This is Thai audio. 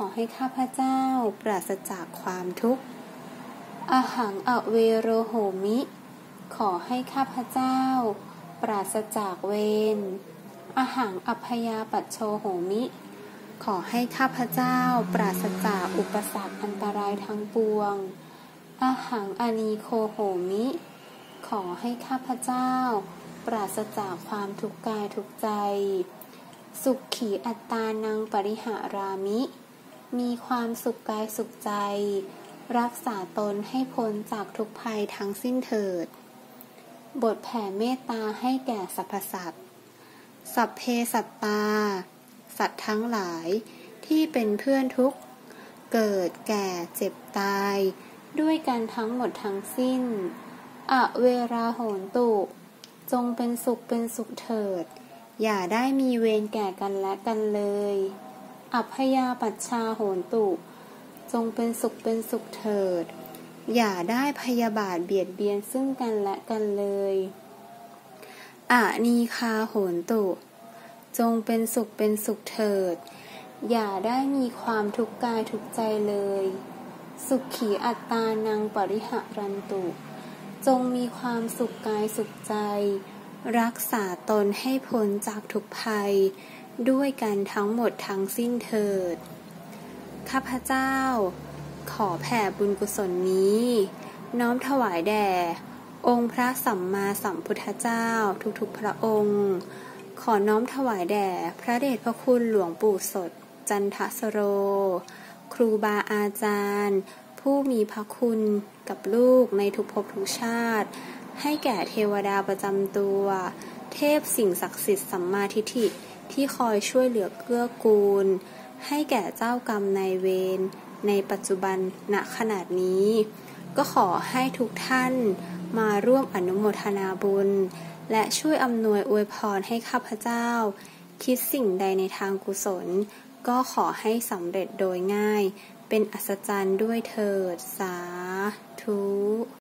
อให้ข้าพเจ้าปราศจากความทุกข์อหังอเวโรโหมิขอให้ข้าพเจ้าปราศจากเวรอหังอัพยาปัชโชโหมิขอให้ข้าพเจ้าปราศจากอุปสรรคอันตรายทั้งปวงอหังอนีโคโหมิขอให้ข้าพเจ้าปราศจากความทุกข์กายทุกข์ใจสุขขีอัตตานังปริหารามิมีความสุขกายสุขใจรักษาตนให้พ้นจากทุกภัยทั้งสิ้นเถิดบทแผ่เมตตาให้แก่สรรพสัตว์สัพเพสัตตาสัตว์ทั้งหลายที่เป็นเพื่อนทุกข์เกิดแก่เจ็บตายด้วยกันทั้งหมดทั้งสิ้นอเวราโหนตุจงเป็นสุขเถิดอย่าได้มีเวรแก่กันและกันเลยอัพยาปัชชาโหนตุจงเป็นสุขเถิดอย่าได้พยาบาทเบียดเบียนซึ่งกันและกันเลยอานีคาโหนตุจงเป็นสุขเถิดอย่าได้มีความทุกข์กายทุกข์ใจเลยสุขขีอัตตานังปริหารันตุจงมีความสุขกายสุขใจรักษาตนให้พ้นจากทุกภัยด้วยกันทั้งหมดทั้งสิ้นเถิดข้าพเจ้าขอแผ่บุญกุศลนี้น้อมถวายแด่องค์พระสัมมาสัมพุทธเจ้าทุกๆพระองค์ขอน้อมถวายแด่พระเดชพระคุณหลวงปู่สดจันทสโรครูบาอาจารย์ผู้มีพระคุณกับลูกในทุกภพทุกชาติให้แก่เทวดาประจำตัวเทพสิ่งศักดิ์สิทธิ์สัมมาทิฏฐิที่คอยช่วยเหลือเกื้อกูลให้แก่เจ้ากรรมนายเวรในปัจจุบันณขณะนี้ก็ขอให้ทุกท่านมาร่วมอนุโมทนาบุญและช่วยอำนวยอวยพรให้ข้าพเจ้าคิดสิ่งใดในทางกุศลก็ขอให้สำเร็จโดยง่ายเป็นอัศจรรย์ด้วยเถิดสาธุ